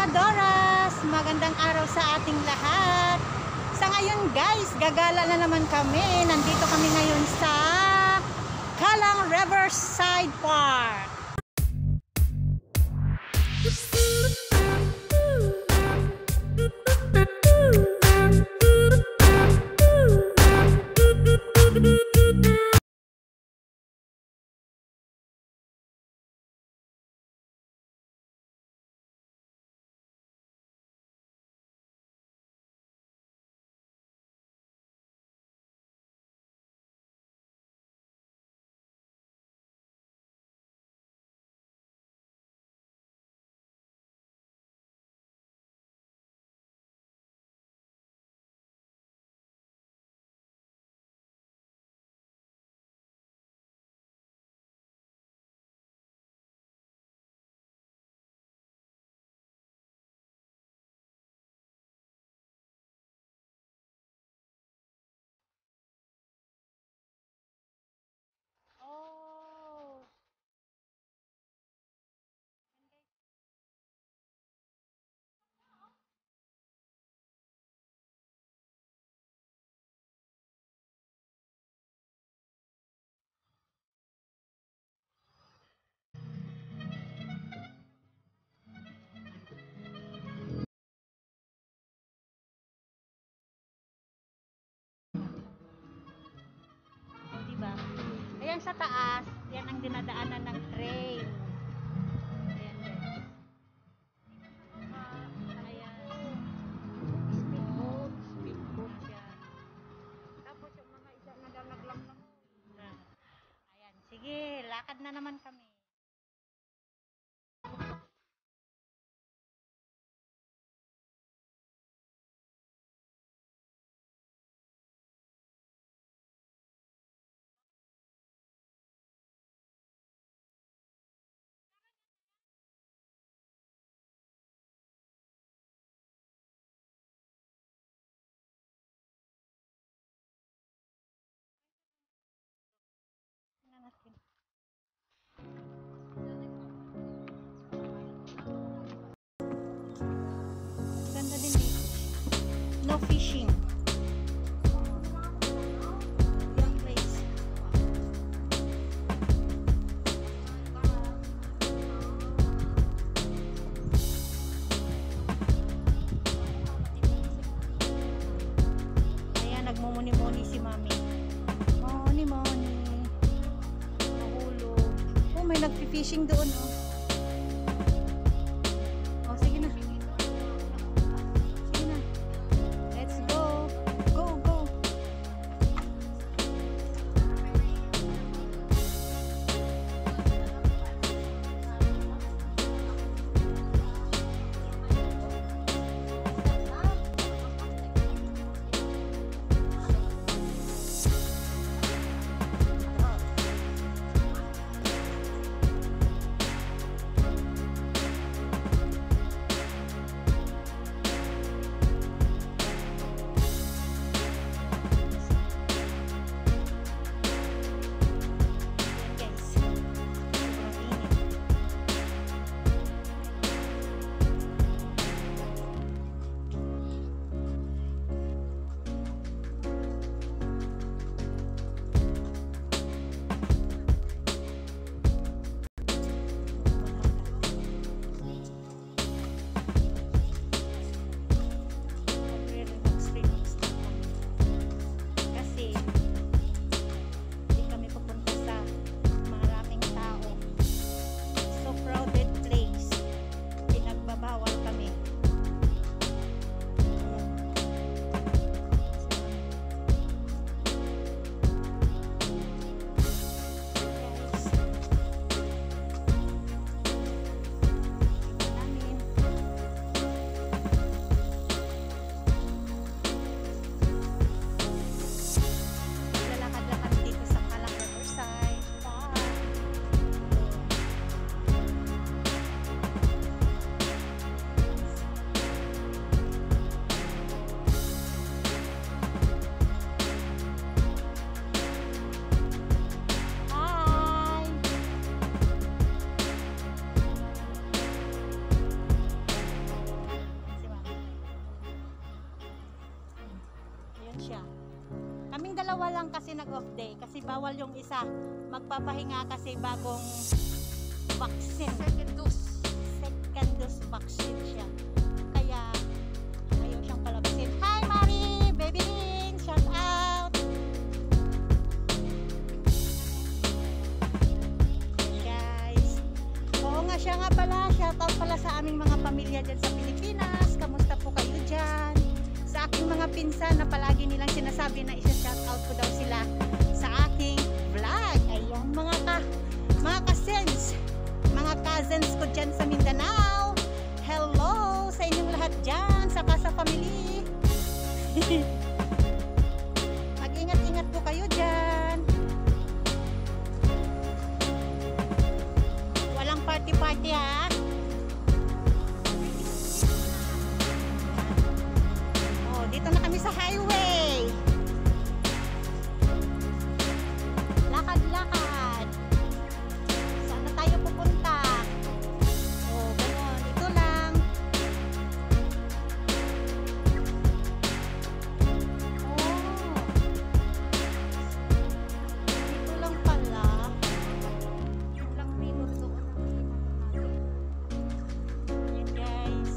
Kadoras! Magandang araw sa ating lahat. Sa ngayon guys, gagala na naman kami. Nandito kami ngayon sa Kallang Riverside Park. Ayan sa taas, yan ang dinadaanan ng train. Ayan guys. Ayan. Speedboat yan. Tapos yung mga isa naglang lang. Ayan, sige, lakad na naman kami. Ganda din dito. No fishing. Yung place. Ayan, nagmumuni-muni si mami. Moni-moni. Mahulog. Oh, may nagpi-fishing doon, oh. Oh, sige na. Sige na. Let's go. Go, go. siya. Kaming dalawa lang kasi nag-off day kasi bawal yung isa magpapahinga kasi bagong vaccine. Second dose vaccine siya. Kaya ayaw siyang palabasin. Hi Mari! Baby Lin! Shout out! Guys, oo nga siya nga pala. Shout out pala sa aming mga pamilya dyan sa Pilipinas. Kamusta po kayo dyan? Sa aking mga pinsan na palagi nilang sinasabi na isa-shout out ko daw sila sa aking vlog. Ayan mga cousins, mga cousins ko dyan sa Mindanao. Hello sa inyong lahat dyan, saka sa family. Mag-ingat-ingat po kayo dyan. Walang party-party ha. Dito na kami sa highway. Lakad-lakad. Saan na tayo pupunta? Oh, gano'n. Ito lang. Oh. Ito lang pala. Ito lang dito doon. Ayan guys.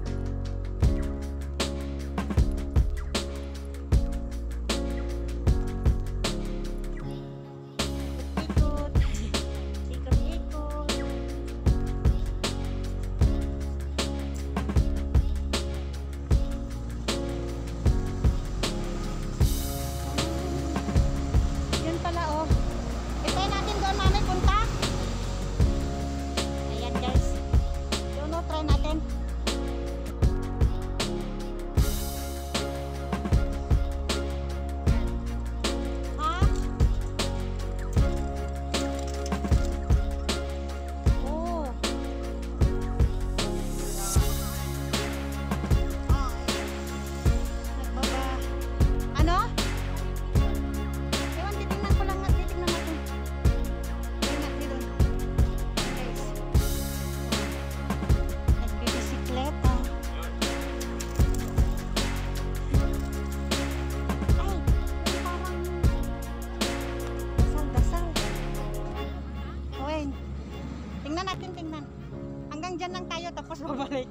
Tingnan. Hanggang dyan lang tayo tapos babalik.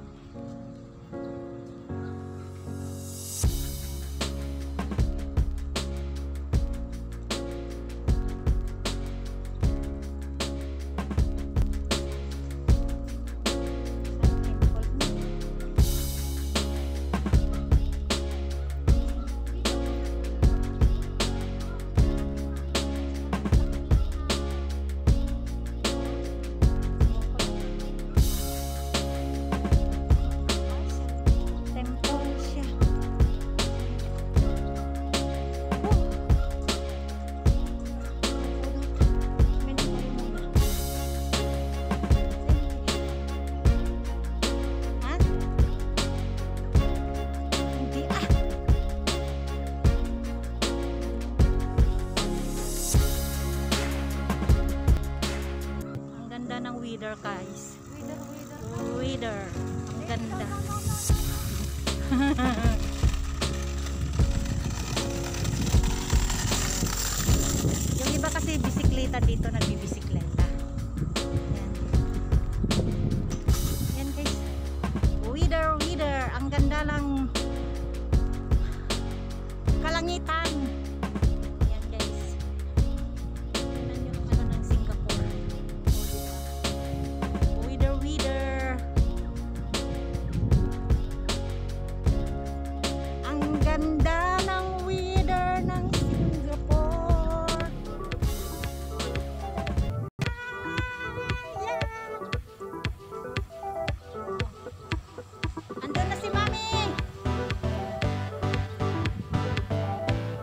Weather guys. Weather. Ang ganda. Yung iba kasi bisikleta dito, nagbibisikleta. Yan. Yan guys. Weather. Ang ganda lang. Kalangitan. Yan guys. Tignan nyo yung ano ng Singapore. Weather. Ang ganda ng weather ng Singapore. Andun na si Mami.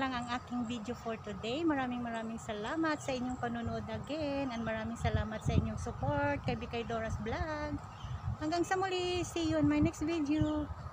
lang ang aking video for today. Maraming salamat sa inyong panonood again, and maraming salamat sa inyong support kay Beckai Dora's Vlog. Hanggang sa muli, see you in my next video.